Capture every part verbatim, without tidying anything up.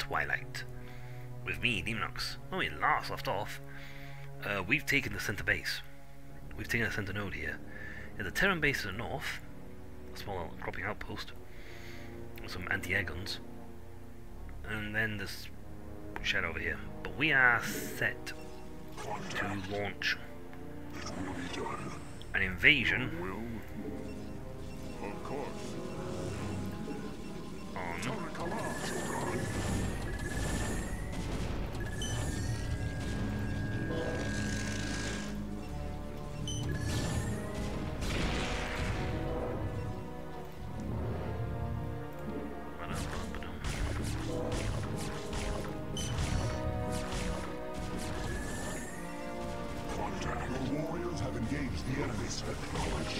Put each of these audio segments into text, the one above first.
Twilight. With me, Demonox. When we last left off, uh, we've taken the center base. We've taken a center node here. There's a Terran base to the north, a small cropping outpost, with some anti-air guns, and then this shed over here. But we are set to launch an invasion Of course. on Your warriors have engaged the enemy's technology.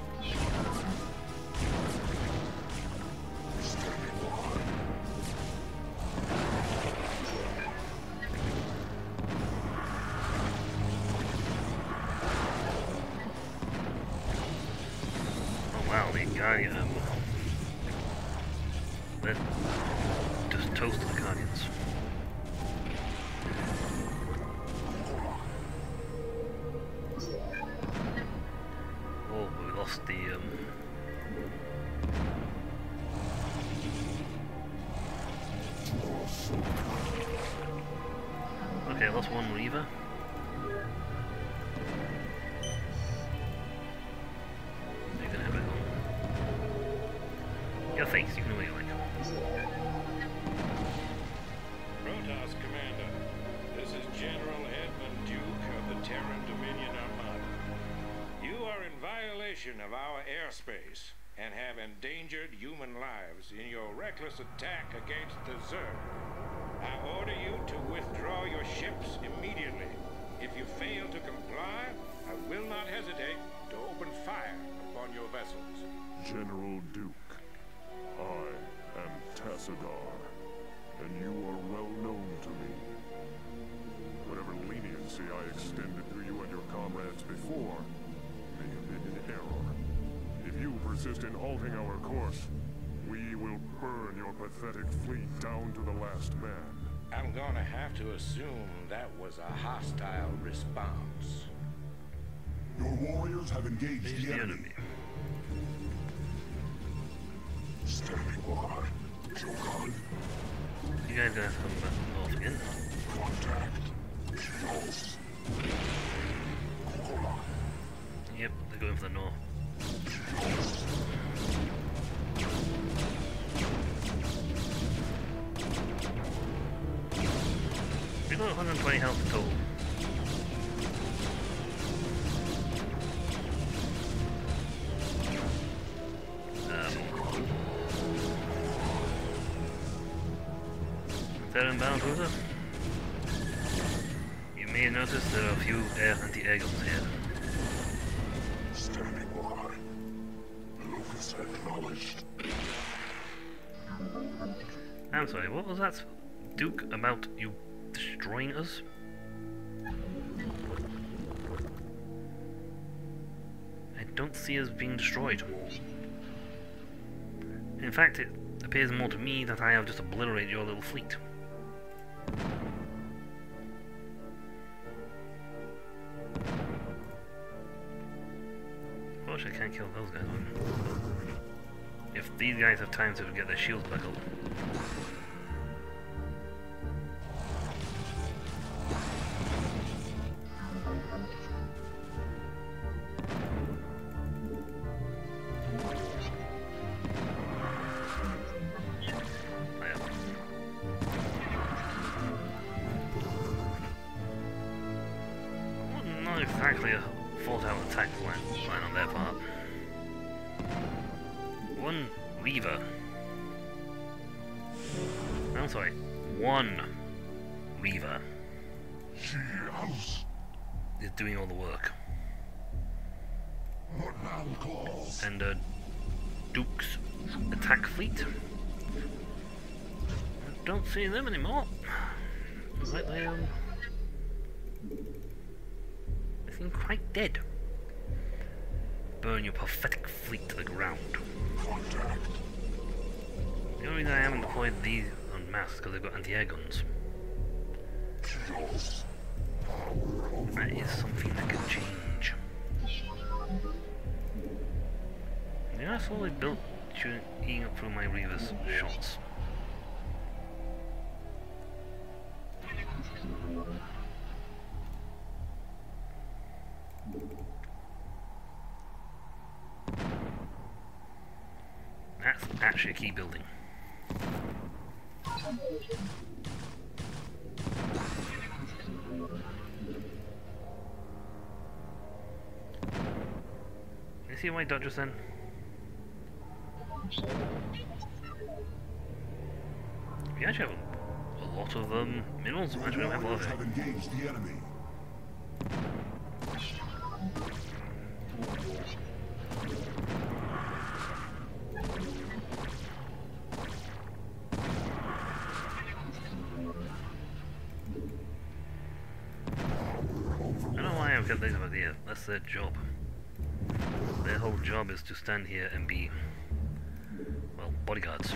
Standing by. Oh wow, the guy um they're just toasted the Guardians. Oh, we lost the um okay, I lost one Reaver. You're gonna have it on your face, you can do what you like. Protoss Commander, this is General Edmund Duke of the Terran Dominion Armada. You are in violation of our airspace and have endangered human lives in your reckless attack against the Zerg. I order you to withdraw your ships immediately. If you fail to comply, I will not hesitate to open fire upon your vessels. General Duke, I am Tassadar, and you are well known to me. Whatever leniency I extended to you and your comrades before may have been in error. If you persist in halting our course, we will burn your pathetic fleet down to the last man. I'm gonna have to assume that was a hostile response. Your warriors have engaged He's the the enemy. enemy. Standing by. Jokan. You guys gonna have to come back north again. Contact. Shields. Kokola. Yep, they're going for the north. We got one hundred twenty health total. Um, Terran bound cruiser. You may have noticed there are a few air anti-air guns here. Standing by. Locus acknowledged. I'm sorry, what was that, Duke, about you destroying us? I don't see us being destroyed. In fact, it appears more to me that I have just obliterated your little fleet. Of course I can't kill those guys. If these guys have time to get their shields back up. Not exactly a thought out attack plan, plan on their part. One Reaver. I'm sorry, one Reaver House. is doing all the work. What now calls? And uh, Duke's attack fleet. I don't see them anymore. Looks like they um they seem quite dead. Burn your pathetic fleet to the ground. Contact. The only reason I haven't deployed these on mass because they've got anti-air guns. That is something that can change. Yeah, I slowly built eating up through my Reaver's shots. That's actually a key building. You see my dodgers then? We actually have a, a lot of um, minerals. Actually, we don't have a lot of it. Have engaged the enemy. I don't know why I've got this idea. That's their job. Their whole job is to stand here and be, well, bodyguards.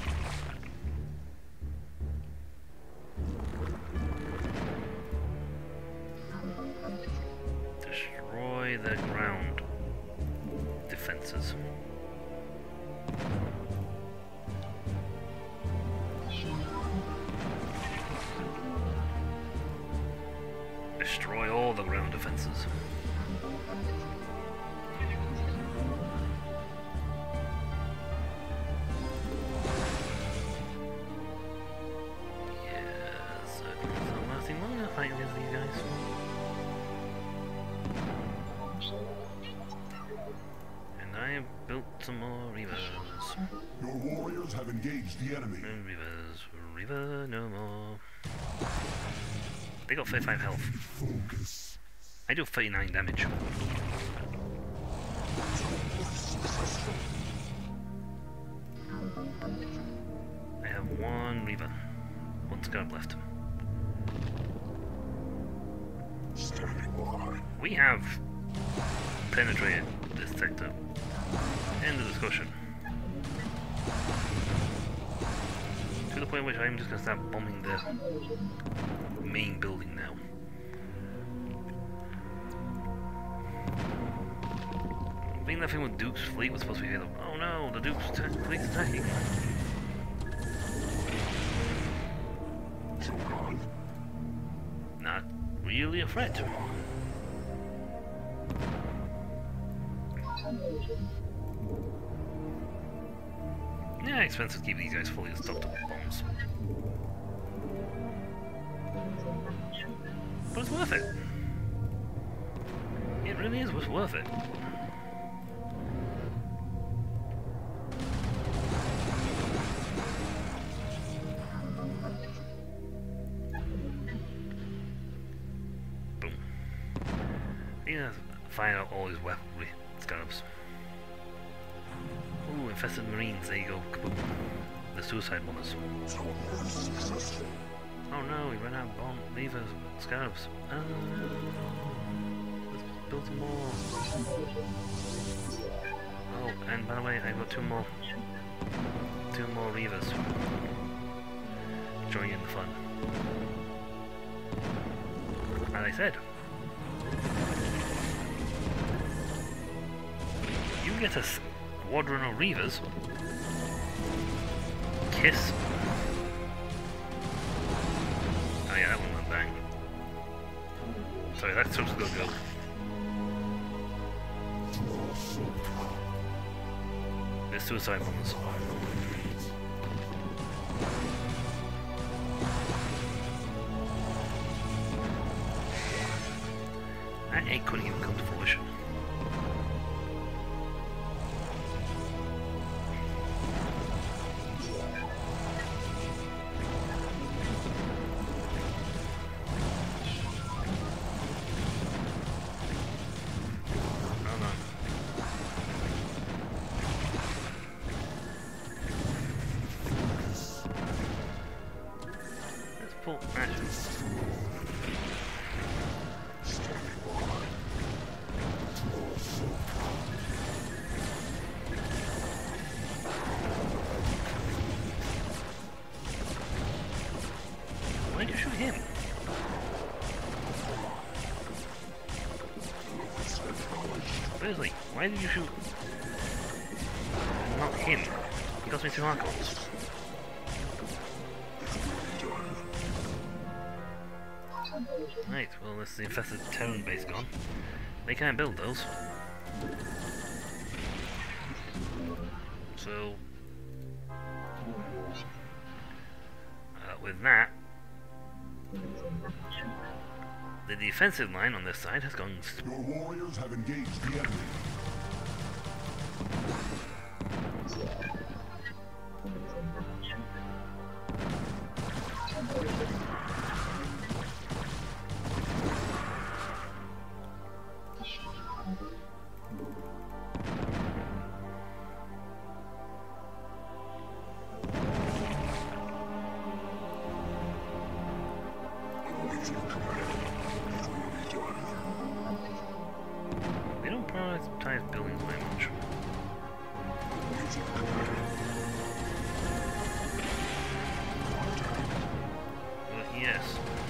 Destroy their ground defenses. Destroy all the ground defenses. Some more Reavers. Your warriors have engaged the enemy. No Reavers. Reaver no more. They got thirty-five health. Focus. I do thirty-nine damage. I have one Reaver. One Scarab left. We have penetrated this sector. End of discussion. To the point in which I'm just going to start bombing the main building now. I think that thing with Duke's fleet was supposed to be here. Oh no, the Duke's fleet's attacking. Not really a threat. Yeah, expensive to keep these guys fully stocked up with bombs. But it's worth it. It really is worth it. Boom. Yeah, find out all his weaponry, scarabs. Ooh, infested marines, there you go, kaboom. The suicide bombers. Oh no, we ran out of bomb levers, scarabs. Oh, let's build some more. Oh, and by the way, I've got two more. Two more Reavers. Join in the fun. As I said, you get a squadron of Reavers. Kiss. Oh yeah, that one went bang. Sorry, that's supposed to go go. There's suicide bombers. That egg couldn't even come to fruition. him. Seriously, why did you shoot? Not him. He cost me two archons. Right, well, this is the infested Terran base gone. They can't build those. So, uh, with that, the defensive line on this side has gone. Your warriors have engaged the enemy. They don't prioritize buildings very much. But yes.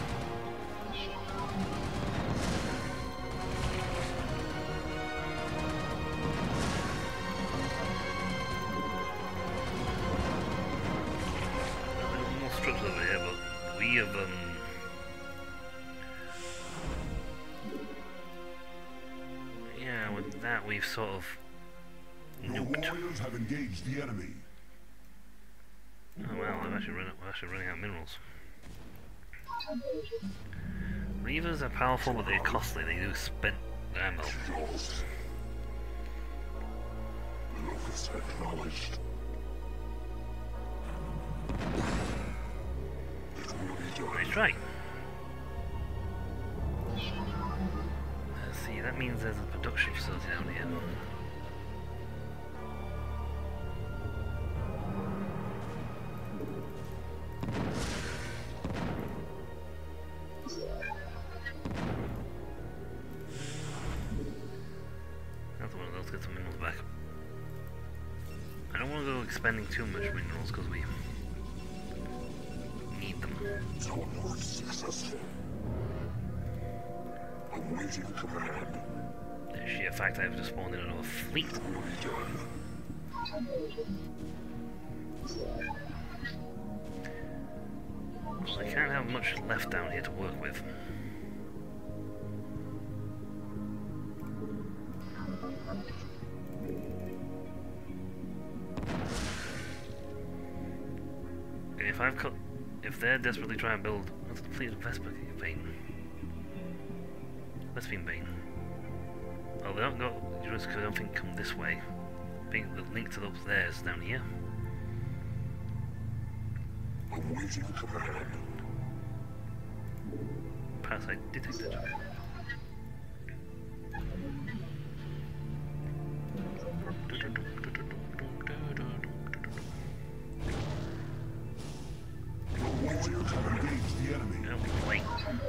There's more structures over here, but we have um yeah, with that we've sort of Your nuked. warriors have engaged the enemy. Oh well, I'm actually running, we're actually running out of minerals. Reavers are powerful, but they're costly. They do spend ammo. Locus acknowledged. Nice try. Let's see, that means there's a production facility down here. That's one of those, get some minerals back. I don't want to go expending too much minerals because we need them. Teleport successful. Awaiting command. The sheer fact I have just spawned in another fleet. So I can't have much left down here to work with. And if I've cut, if they're desperately trying to build, what's the fleet of Vespa Bane? Vespine Bane. Oh, they don't go. Just because I don't think come this way. I think the link to those theirs down here. Awaiting command. Parasite detected. Your warriors have engaged the enemy. No, wait.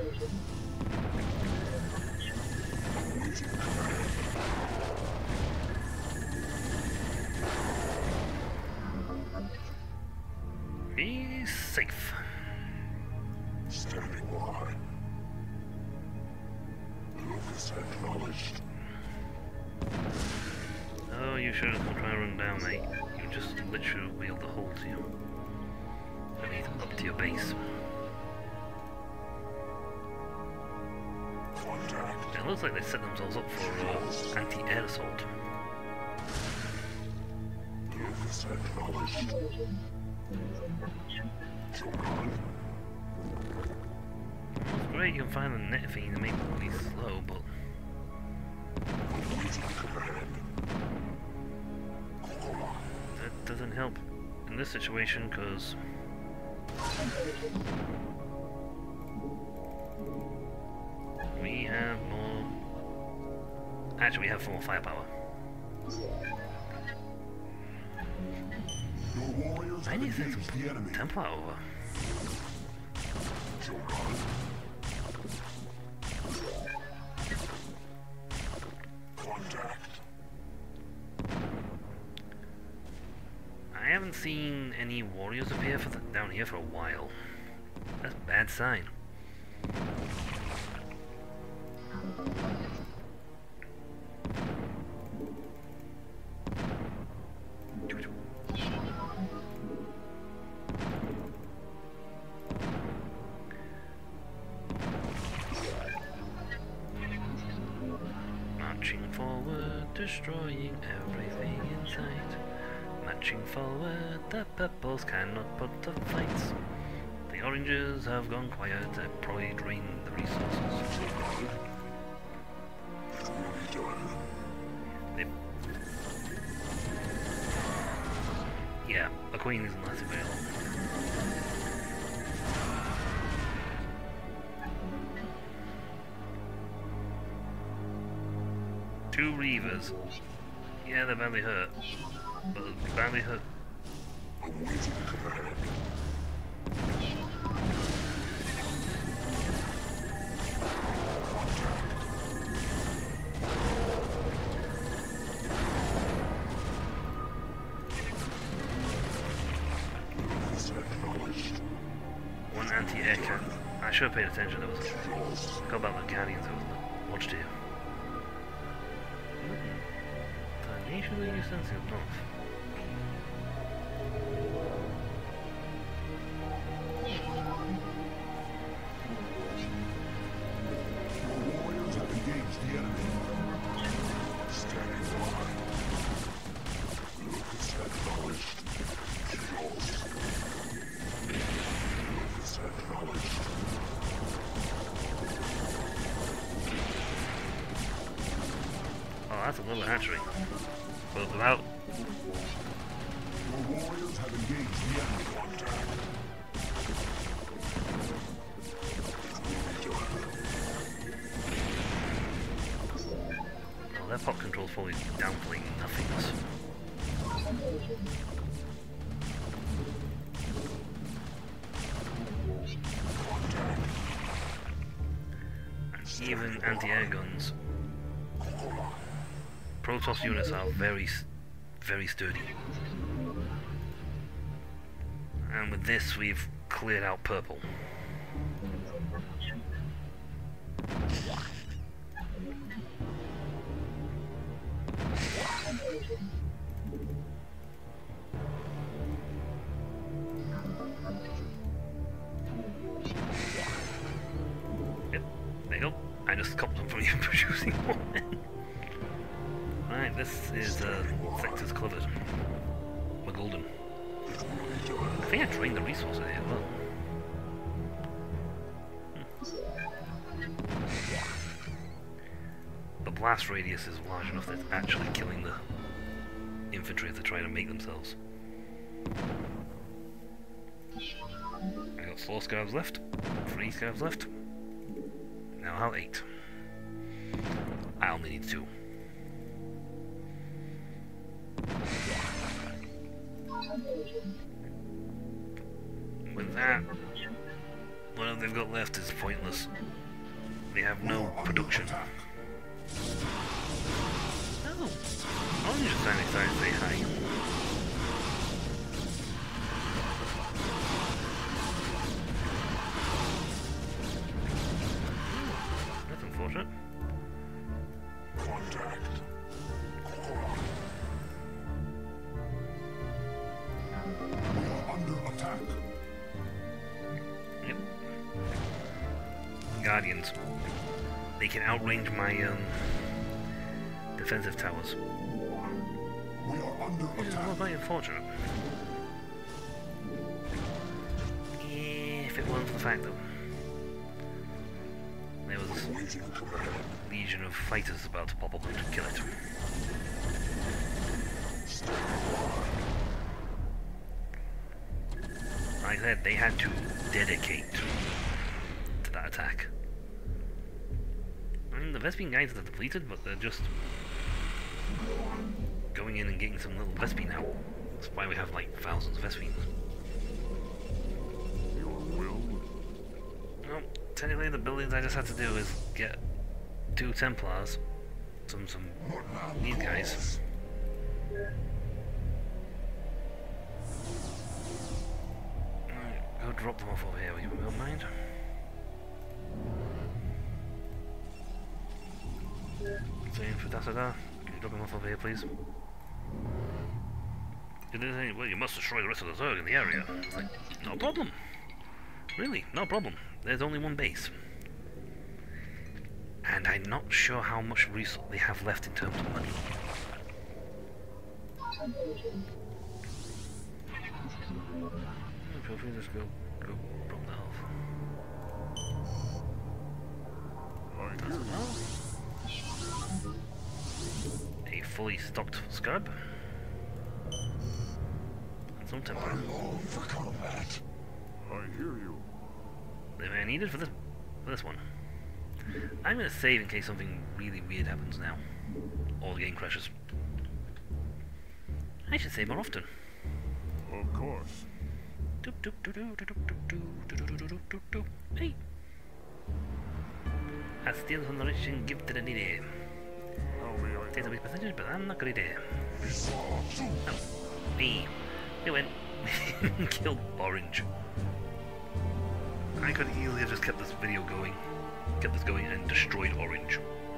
Awaiting command. Be safe. Standing by. Locus acknowledged. Oh, you should have tried to run down, mate. You just literally wheeled the hole to you. I mean, up to your base. Contact. It looks like they set themselves up for uh, anti-air assault. Locus acknowledged. Jokan. It's great you can find the net feed and make it really slow, but Awaiting command. that doesn't help in this situation because we have more. Actually, we have more firepower. Your warriors I have need to send engaged the enemy. some Templar over. Jokan. Contact. I haven't seen any warriors appear for the, down here for a while. That's a bad sign. Marching forward, destroying everything in sight. Marching forward, the purples cannot put up fights. The oranges have gone quiet, they've probably drained the resources. They... Yeah, the queen isn't lasting very long. Two Reavers. Yeah, they're badly hurt. But they're badly hurt. One anti-air cannon. I should have paid attention. There was a couple about the Guardians. I was watched here. Nationally sensitive north. Warriors have engaged the enemy. Standing by. Lucas acknowledged. Yours. Lucas acknowledged. Oh, that's a little hatchery. But without... Your warriors have engaged the enemy. Contact. Oh, their pop control's probably downplaying nothingness. And even anti-air guns. Protoss units are very, very sturdy. And with this, we've cleared out purple. Yep, there you go. I just stopped them from even producing more men. Right, this is uh, sector's covered. We're golden. I think I drained the resources here as well. Hmm. The blast radius is large enough that it's actually killing the infantry if they're trying to make themselves. I got four scavs left, three scavs left. Now I'll eight. I only need two. With that, what they've got left is pointless. They have no production. Oh, I'm just standing there to say hi. That's unfortunate. Contact. We are under attack. Yep. Guardians. They can outrange my um, defensive towers. We are under Which is attack. not very unfortunate. If it weren't for the fact that there was a legion of fighters about to pop up and kill it. Like I said, they had to dedicate to that attack. I mean, the Vespene guys are depleted, but they're just going in and getting some little Vespene out. That's why we have like thousands of Vespenes. Your will? Well, technically the buildings I just had to do is get two Templars, some some these guys. Alright, go drop them off over here, will you don't mind? Saying for Tassadar, can you drop him off over here, please? Well, you must destroy the rest of the Zerg in the area. Like, no problem. Really, no problem. There's only one base. And I'm not sure how much resource they have left in terms of money. Feel free to just go, go drop that off. A fully stocked Scarab. And some temper. I long for combat. I hear you. They may need it for this, for this one. I'm going to save in case something really weird happens now. Or the game crashes. I should save more often. Of course. Hey! I steal from the rich and give to the needy. How may I Take a big percentage, but I'm not greedy. help? No. Me. He went. Killed Orange. I could easily have just kept this video going. Kept this going and destroyed Orange.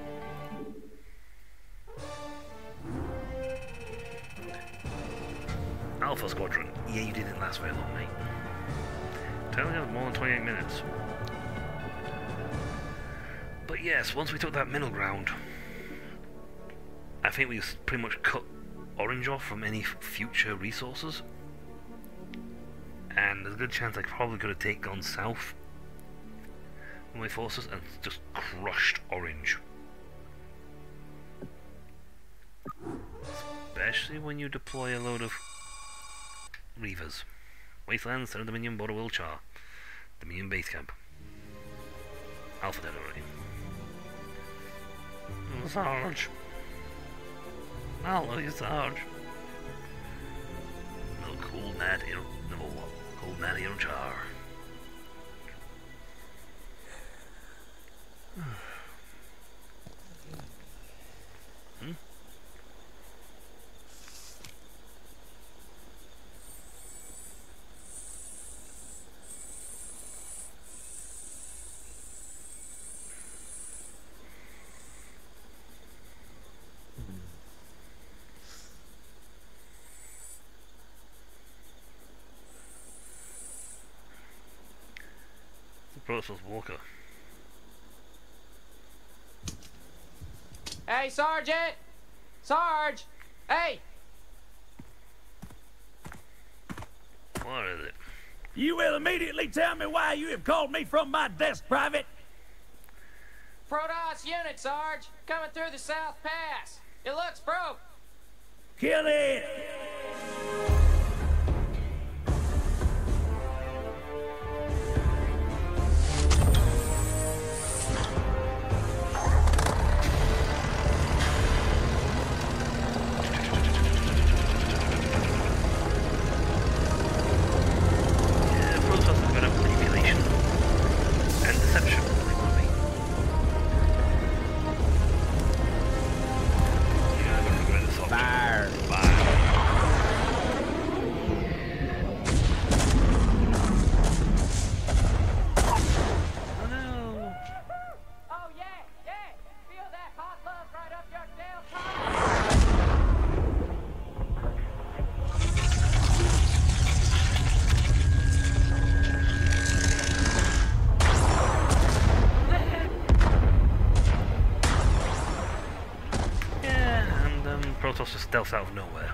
Alpha Squadron. Yeah, you didn't last very long, mate. Telling us more than twenty-eight minutes. But yes, once we took that middle ground, I think we pretty much cut Orange off from any future resources. And there's a good chance I probably could have taken gone south with my forces and just crushed Orange. Especially when you deploy a load of Reavers. Wasteland, Center Dominion, Border Wilchar. Dominion Base Camp. Alpha Territory. Sarge. I'll love you, Sarge. No cool nat in no cool nat in char. Hmm? Protoss Walker. Hey, Sergeant! Sarge! Hey! What is it? You will immediately tell me why you have called me from my desk, Private. Protoss unit, Sarge! Coming through the South Pass! It looks broke! Kill it! Protoss just stealth out of nowhere.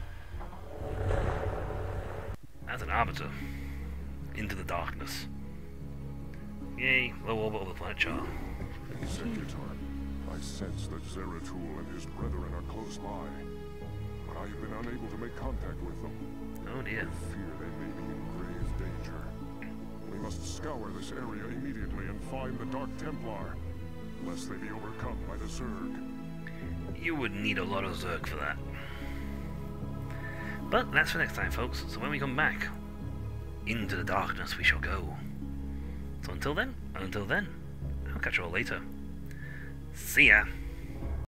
As an arbiter. Into the darkness. Yay, low orbit of the planet Char. Executor, I sense that Zeratul and his brethren are close by, but I have been unable to make contact with them. Oh dear. I fear they may be in grave danger. We must scour this area immediately and find the Dark Templar, lest they be overcome by the Zerg. You would need a lot of Zerg for that. But that's for next time, folks. So when we come back, into the darkness we shall go. So until then, until then, I'll catch you all later. See ya!